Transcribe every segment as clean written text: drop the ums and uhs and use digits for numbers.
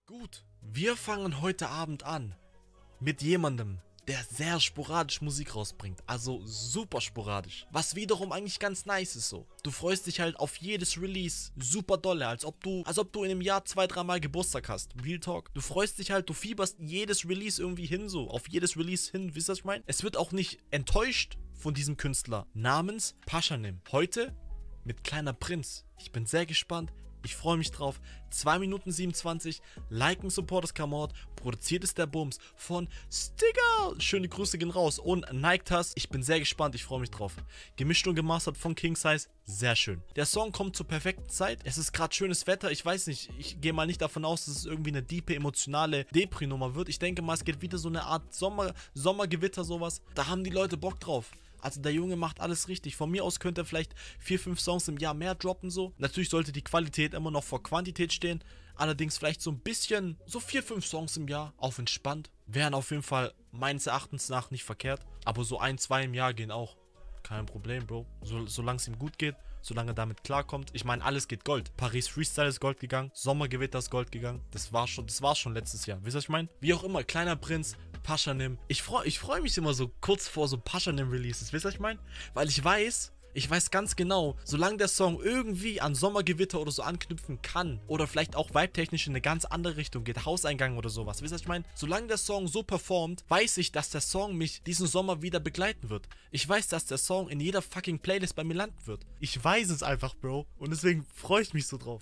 Gut, wir fangen heute Abend an mit jemandem, der sehr sporadisch Musik rausbringt, also super sporadisch, was wiederum eigentlich ganz nice ist so. Du freust dich halt auf jedes Release super dolle, als ob du in einem Jahr 2-3 Mal Geburtstag hast, Real Talk. Du freust dich halt, du fieberst jedes Release irgendwie hin so, auf jedes Release hin, wisst ihr, was ich meine? Es wird auch nicht enttäuscht von diesem Künstler namens Pashanim. Heute mit Kleiner Prinz. Ich bin sehr gespannt. Ich freue mich drauf. 2 Minuten 27. Liken, Supporters come out. Produziert ist der Bums von Stigger. Schöne Grüße gehen raus. Und Niktas. Ich bin sehr gespannt. Ich freue mich drauf. Gemischt und gemastert von King Size. Sehr schön. Der Song kommt zur perfekten Zeit. Es ist gerade schönes Wetter. Ich weiß nicht. Ich gehe mal nicht davon aus, dass es irgendwie eine diepe, emotionale Depri-Nummer wird. Ich denke mal, es geht wieder so eine Art Sommergewitter, sowas. Da haben die Leute Bock drauf. Also der Junge macht alles richtig. Von mir aus könnte er vielleicht 4-5 Songs im Jahr mehr droppen so. Natürlich sollte die Qualität immer noch vor Quantität stehen. Allerdings vielleicht so ein bisschen, so 4-5 Songs im Jahr auf entspannt. Wären auf jeden Fall meines Erachtens nach nicht verkehrt. Aber so 1-2 im Jahr gehen auch. Kein Problem, Bro. Solange es ihm gut geht, solange er damit klarkommt. Ich meine, alles geht Gold. Paris Freestyle ist Gold gegangen. Sommergewitter ist Gold gegangen. Das war's schon letztes Jahr. Wisst ihr, was ich meine? Wie auch immer, Kleiner Prinz, Pashanim. Ich freu mich immer so kurz vor so Pashanim-Releases. Wisst ihr, was ich meine? Weil ich weiß ganz genau, solange der Song irgendwie an Sommergewitter oder so anknüpfen kann oder vielleicht auch vibe-technisch in eine ganz andere Richtung geht, Hauseingang oder sowas, wisst ihr, was ich meine? Solange der Song so performt, weiß ich, dass der Song mich diesen Sommer wieder begleiten wird. Ich weiß, dass der Song in jeder fucking Playlist bei mir landen wird. Ich weiß es einfach, Bro. Und deswegen freue ich mich so drauf.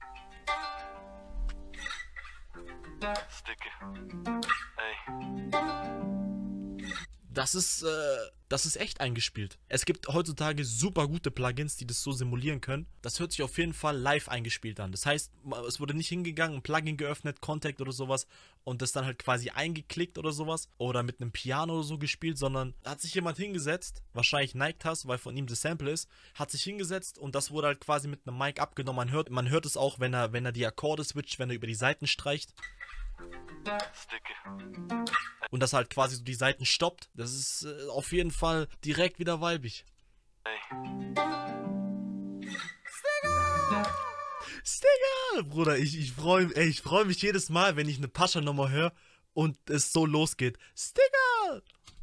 Sticky. Ey. Das ist echt eingespielt. Es gibt heutzutage super gute Plugins, die das so simulieren können. Das hört sich auf jeden Fall live eingespielt an. Das heißt, es wurde nicht hingegangen, ein Plugin geöffnet, Contact oder sowas und das dann halt quasi eingeklickt oder sowas oder mit einem Piano oder so gespielt, sondern da hat sich jemand hingesetzt, wahrscheinlich Niktas, weil von ihm das Sample ist, hat sich hingesetzt und das wurde halt quasi mit einem Mic abgenommen. Man hört es auch, wenn er die Akkorde switcht, wenn er über die Seiten streicht. Und das halt quasi so die Seiten stoppt. Das ist auf jeden Fall direkt wieder weibig. Stigger! Bruder, ich freu mich jedes Mal, wenn ich eine Pascha-Nummer höre und es so losgeht. Stigger!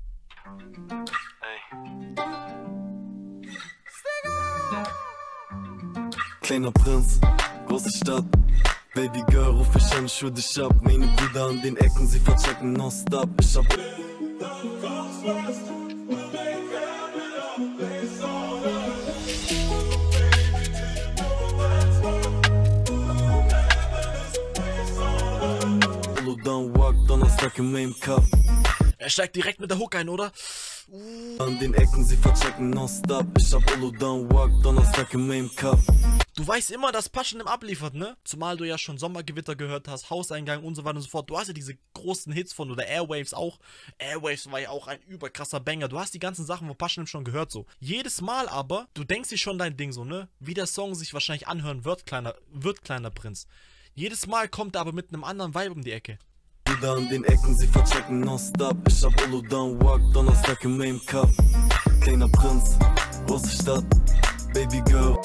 Kleiner Prinz, große Stadt. Baby Girl, ruf ich an, schwör dich ab. Meine Brüder an den Ecken, sie verchecken nonstop. Ich hab Don't walk, Donnerstag in meinem Cup. Er steigt direkt mit der Hook ein, oder? An den Ecken, sie verchecken nonstop. Ich hab Don't walk, Donnerstag in meinem Cup. Du weißt immer, dass Pashanim abliefert, ne? Zumal du ja schon Sommergewitter gehört hast, Hauseingang und so weiter und so fort. Du hast ja diese großen Hits von, oder Airwaves auch. Airwaves war ja auch ein überkrasser Banger. Du hast die ganzen Sachen von Pashanim schon gehört, so. Jedes Mal aber, du denkst dir schon dein Ding so, ne? Wie der Song sich wahrscheinlich anhören wird, Kleiner Prinz. Jedes Mal kommt er aber mit einem anderen Vibe um die Ecke. Brüder an den Ecken, sie verchecken nonstop. Ich hab Don't walk, Donnerstag in meinem Cup. Kleiner Prinz, große Stadt, Baby Girl.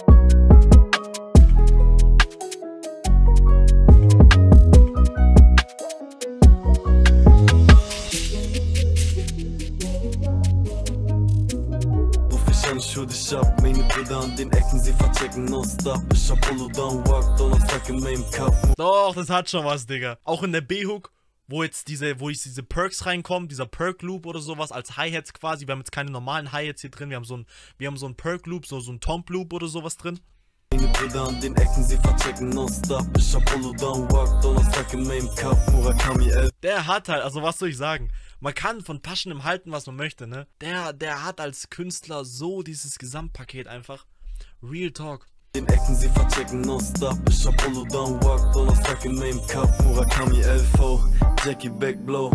Schau dich ab, meine Brüder an den Ecken, sie verchecken nonstop. Ich hab Don't walk, Donnerstag in meinem Cup. Doch, das hat schon was, Digga. Auch in der B-Hook, wo diese Perks reinkommen, dieser Perk-Loop oder sowas, als Hi-Hats quasi. Wir haben jetzt keine normalen Hi-Hats hier drin, wir haben so einen Perk-Loop, so einen Tomp-Loop oder sowas drin. Meine Brüder an den Ecken, sie verchecken nonstop. Ich hab Don't walk, Donnerstag in meinem Cup. Murakami 11. Der hat halt, also was soll ich sagen? Man kann von Pashanim halten, was man möchte, ne? Der hat als Künstler so dieses Gesamtpaket einfach. Real Talk. Den Ecken, sie verchecken nonstop. Ich hab Don't walk, Donnerstag in meinem Cup. Murakami 11, Jackie Backblow.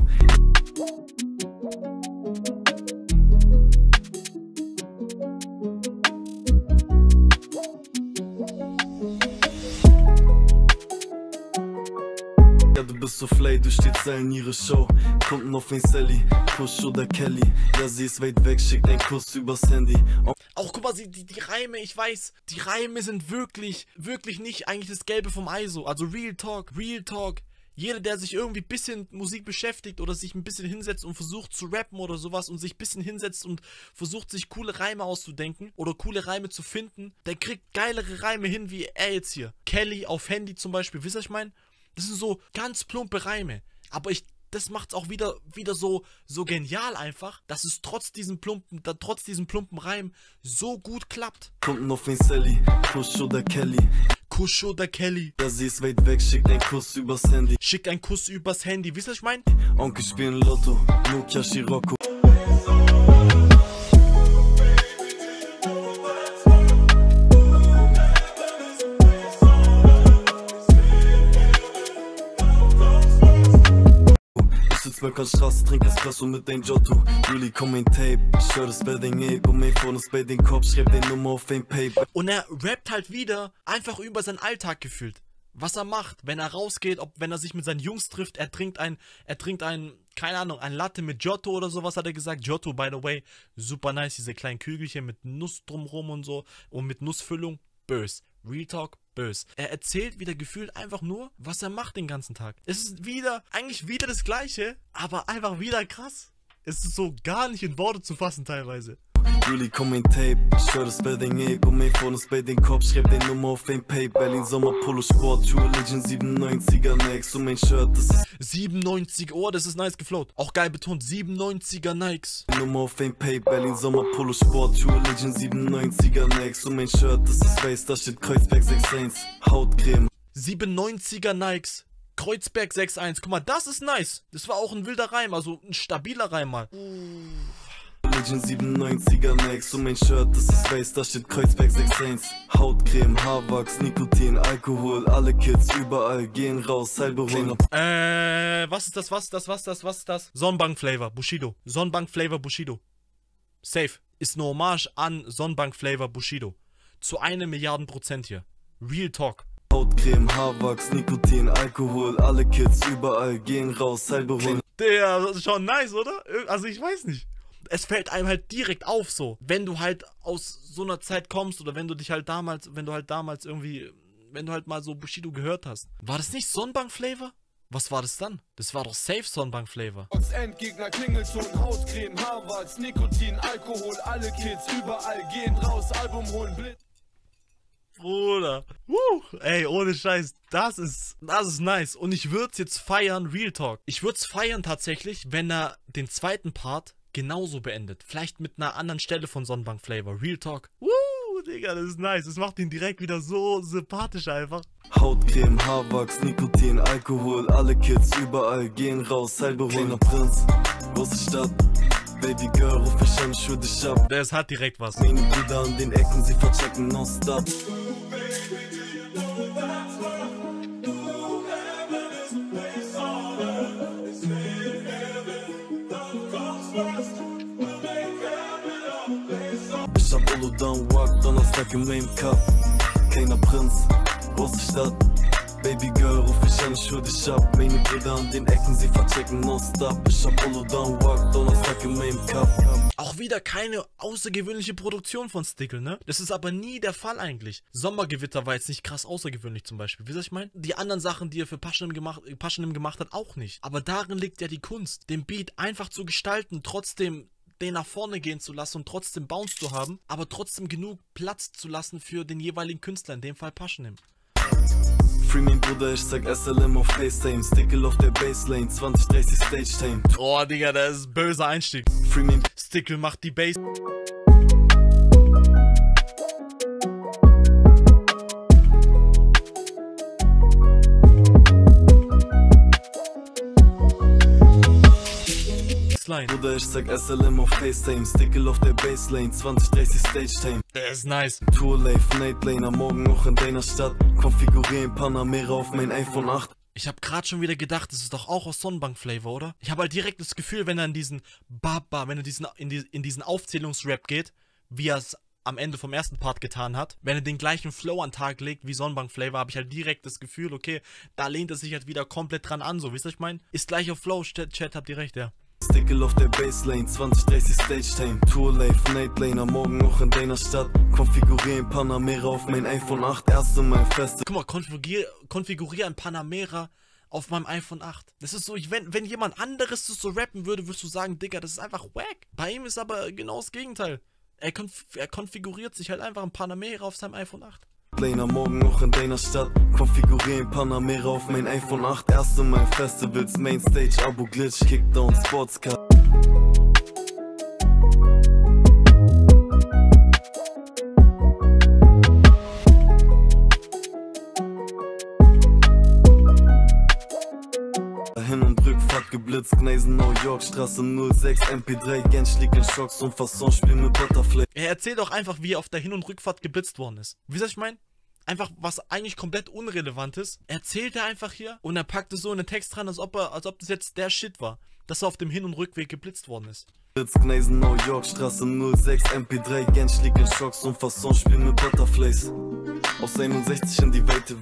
Du bist so flay, du stehst in ihre Show. Kunden auf den Sally, Kusch oder Kelly. Ja, sie ist weit weg, schickt einen Kuss übers Handy. Auch guck mal, die Reime, ich weiß, die Reime sind wirklich nicht eigentlich das Gelbe vom Ei so. Also Real Talk. Jeder, der sich irgendwie ein bisschen mit Musik beschäftigt oder sich ein bisschen hinsetzt und versucht zu rappen oder sowas und sich ein bisschen hinsetzt und versucht sich coole Reime auszudenken oder coole Reime zu finden, der kriegt geilere Reime hin wie er jetzt hier. Kelly auf Handy zum Beispiel, wisst ihr, was ich meine? Das sind so ganz plumpe Reime, aber das macht's auch wieder so genial einfach, dass es trotz diesem plumpen Reim so gut klappt. Kommt noch ein Sally, Kusch oder Kelly. Kusch oder Kelly. Ja, sie ist weit weg, schickt einen Kuss übers Handy. Schickt einen Kuss übers Handy, wisst ihr, was ich meine? Onkel spielen Lotto, Nokia Scirocco. An Straße, trink Espresso mit dein Giotto. Juli, komm ein Tape, ich hör das Bedding, ey. Und mein Phone ist bei den Kopf, schreib den Nummer auf ein Paper. Und er rappt halt wieder einfach über seinen Alltag gefühlt. Was er macht, wenn er rausgeht, wenn er sich mit seinen Jungs trifft, er trinkt ein, keine Ahnung, ein Latte mit Giotto oder sowas, hat er gesagt. Giotto, by the way, super nice, diese kleinen Kügelchen mit Nuss drumrum und so und mit Nussfüllung, bös. Real Talk, bös. Er erzählt wieder gefühlt einfach nur, was er macht den ganzen Tag. Es ist eigentlich wieder das Gleiche, aber einfach wieder krass. Es ist so gar nicht in Worte zu fassen teilweise. Juli, komm ein Tape, ich hör das Bedding, ey. Und mein Phone ist bei den Kopf, schreib den Nummer auf ein Paper. Berlin Sommer Polo Sport, True Legend 97er Nikes. Und mein Shirt, das ist 97, oh, das ist nice geflowt. Auch geil betont, 97er Nikes. Nummer auf ein Paper, Berlin Sommer Polo Sport, True Legend 97er Nikes. Und mein Shirt, das ist weiß, da steht Kreuzberg 61, Hautcreme. 97er Nikes, Kreuzberg 61, guck mal, das ist nice. Das war auch ein wilder Reim, also ein stabiler Reim mal. Legend 97er Nikes. Und mein Shirt, das ist weiß, da steht Kreuzberg 61, Hautcreme, Haarwachs, Nikotin, Alkohol. Alle Kids überall gehen raus, halbe Runde. Was ist das? Sonnenbank Flavor, Bushido. Sonnenbank Flavor, Bushido. Safe. Ist eine Hommage an Sonnenbank Flavor, Bushido. Zu 1 Milliarden% hier. Real Talk. Hautcreme, Haarwachs, Nikotin, Alkohol. Alle Kids überall gehen raus, halbe Runde. Der, das ist schon nice, oder? Also ich weiß nicht. Es fällt einem halt direkt auf so, wenn du halt aus so einer Zeit kommst oder wenn du halt damals mal so Bushido gehört hast. War das nicht Sonnenbank Flavor? Was war das dann? Das war doch safe Sonnenbank Flavor. Endgegner, Klingelton, Hautcreme, Haarwachs, Nikotin, Alkohol, alle Kids überall gehen raus, Album holen, Blitz. Bruder. Ey, ohne Scheiß, das ist nice. Und ich würde es jetzt feiern, Real Talk. Ich würde es feiern tatsächlich, wenn er den zweiten Part genauso beendet. Vielleicht mit einer anderen Stelle von Sonnenbank Flavor. Real Talk. Digga, das ist nice. Das macht ihn direkt wieder so sympathisch einfach. Hautcreme, Haarwachs, Nikotin, Alkohol. Alle Kids überall gehen raus, halbe Kleiner Prinz, große Stadt. Baby Girl, ruf mich an, ich schwör dich ab. Das hat direkt was. Meine Brüder an den Ecken, sie verchecken nonstop. Ich hab Uludan Walk, Donnerstag in meinem Cup. Kleiner Prinz, große Stadt. Baby Girl, ruf mich an, ich schwör dich ab. Meine Brüder an den Ecken, sie verchecken nonstop. Ich hab Uludan Walk, Donnerstag in meinem Cup. Auch wieder keine außergewöhnliche Produktion von Stickl, ne? Das ist aber nie der Fall eigentlich. Sommergewitter war jetzt nicht krass außergewöhnlich zum Beispiel. Wisst ihr, was ich meine? Die anderen Sachen, die er für Paschanim gemacht hat, auch nicht. Aber darin liegt ja die Kunst, den Beat einfach zu gestalten, trotzdem den nach vorne gehen zu lassen und trotzdem Bounce zu haben, aber trotzdem genug Platz zu lassen für den jeweiligen Künstler, in dem Fall Paschanim. Free mein Bruder, ich sag SLM auf FaceTime. Stickl auf der Baselane, 2030 Stage Time. Oh, Digga, das ist ein böser Einstieg. Free mein Stickl macht die Bass. Bruder, ich sag SLM auf FaceTime. Stickl auf der Baselane, 2030 Stage Time. Der ist nice. Tour Life, Night Lane, am Morgen noch in deiner Stadt. Konfigurieren Panamera auf mein iPhone 8. Ich hab grad schon wieder gedacht, das ist doch auch aus Sonnenbank Flavor, oder? Ich habe halt direkt das Gefühl, wenn er in diesen in diesen Aufzählungsrap geht, wie er es am Ende vom ersten Part getan hat, wenn er den gleichen Flow an den Tag legt wie Sonnenbank Flavor, habe ich halt direkt das Gefühl, okay, da lehnt er sich halt wieder komplett dran an, so, wisst ihr, was ich meine? Ist gleich auf Flow, Chat, habt ihr recht, ja. Stickl auf der Baselane, 2030 Stage Time. Tour Life, Night Lane, am Morgen noch in deiner Stadt. Konfigurieren Panamera auf mein iPhone 8, erste Mal feste. Guck mal, konfigurieren Panamera auf meinem iPhone 8. Das ist so, wenn jemand anderes das so rappen würde, würdest du sagen, Digga, das ist einfach wack. Bei ihm ist aber genau das Gegenteil. Er konfiguriert sich halt einfach ein Panamera auf seinem iPhone 8. Kleiner Morgen noch in deiner Stadt, konfigurieren Panamera auf mein iPhone 8. Erste Mal Festivals, Mainstage, Abo Glitch, Kickdown, Sportscar. Hin- und Rückfahrt geblitzt, Gneisen, New York, Straße 06, MP3, Gensch liegt in Schocks und Fasson-Spiel mit Butterfly. Er erzählt auch einfach, wie er auf der Hin- und Rückfahrt geblitzt worden ist. Wie soll ich meinen? Einfach, was eigentlich komplett unrelevant ist, erzählt er einfach hier und er packt es so in den Text dran, als ob das jetzt der Shit war, dass er auf dem Hin- und Rückweg geblitzt worden ist. Gneisen, New York, Straße 06, MP3, Gensch liegt in Schocks und Fasson-Spiel mit Butterflies. Aus 61 in die Weite.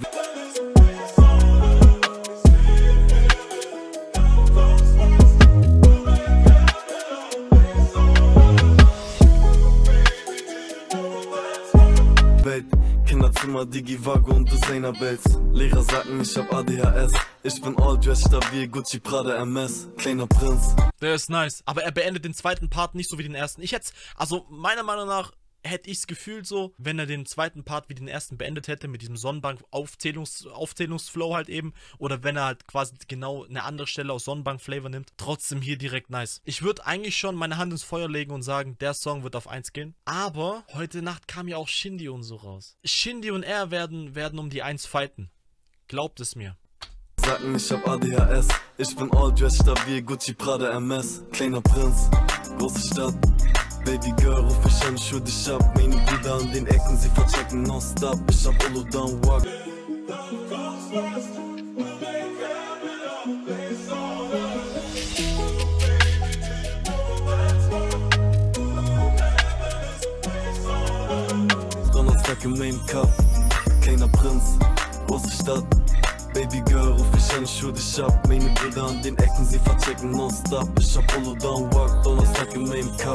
Kinderzimmer, Digi-Wago und Designer-Bells. Lehrer sagen, ich hab ADHS. Ich bin all-dressed, stabil, Gucci, Prada, MS. Kleiner Prinz. Der ist nice. Aber er beendet den zweiten Part nicht so wie den ersten. Also meiner Meinung nach hätte ich es gefühlt so, wenn er den zweiten Part wie den ersten beendet hätte, mit diesem Sonnenbank-Aufzählungsflow halt eben, oder wenn er halt quasi genau eine andere Stelle aus Sonnenbank-Flavor nimmt, trotzdem hier direkt nice. Ich würde eigentlich schon meine Hand ins Feuer legen und sagen, der Song wird auf 1 gehen, aber heute Nacht kam ja auch Shindy und so raus. Shindy und er werden um die 1 fighten. Glaubt es mir. Sagen, ich hab ADHS. Ich bin all-dressed, stabil, Gucci, Prada, MS. Kleiner Prinz, große Stadt. Baby Girl, ruf ich an, schür dich ab. Meine Brüder an den Ecken, sie verchecken nonstop. Ich hab Olo down, walk. Donnerstag im Main Cup. Kleiner Prinz, große Stadt. Baby Girl, ruf ich an, schür dich ab. Meine Brüder an den Ecken, sie verchecken nonstop. Ich hab Olo down, walk. Donnerstag im Main Cup.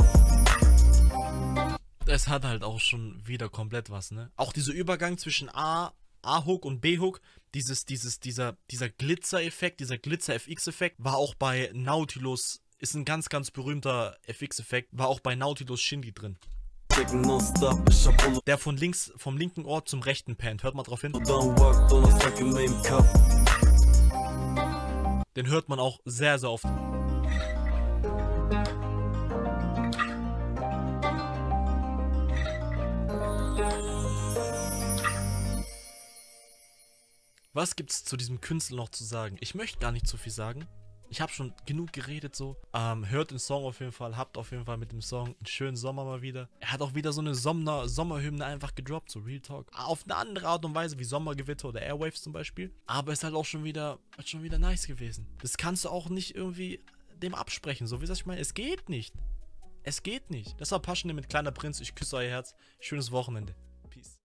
Es hat halt auch schon wieder komplett was, ne? Auch dieser Übergang zwischen A-Hook und B-Hook, dieser Glitzer-Effekt, dieser Glitzer-FX-Effekt, war auch bei Nautilus, ist ein ganz, ganz berühmter FX-Effekt, war auch bei Nautilus Shindy drin. Der vom linken Ohr zum rechten pannt. Hört mal drauf hin. Den hört man auch sehr, sehr oft. Was gibt's zu diesem Künstler noch zu sagen? Ich möchte gar nicht zu viel sagen. Ich habe schon genug geredet so. Hört den Song auf jeden Fall. Habt auf jeden Fall mit dem Song einen schönen Sommer mal wieder. Er hat auch wieder so eine Sommerhymne einfach gedroppt, so Real Talk. Auf eine andere Art und Weise wie Sommergewitter oder Airwaves zum Beispiel. Aber ist halt auch schon wieder nice gewesen. Das kannst du auch nicht irgendwie dem absprechen. So wie das ich meine. Es geht nicht. Es geht nicht. Das war Passion mit Kleiner Prinz. Ich küsse euer Herz. Schönes Wochenende.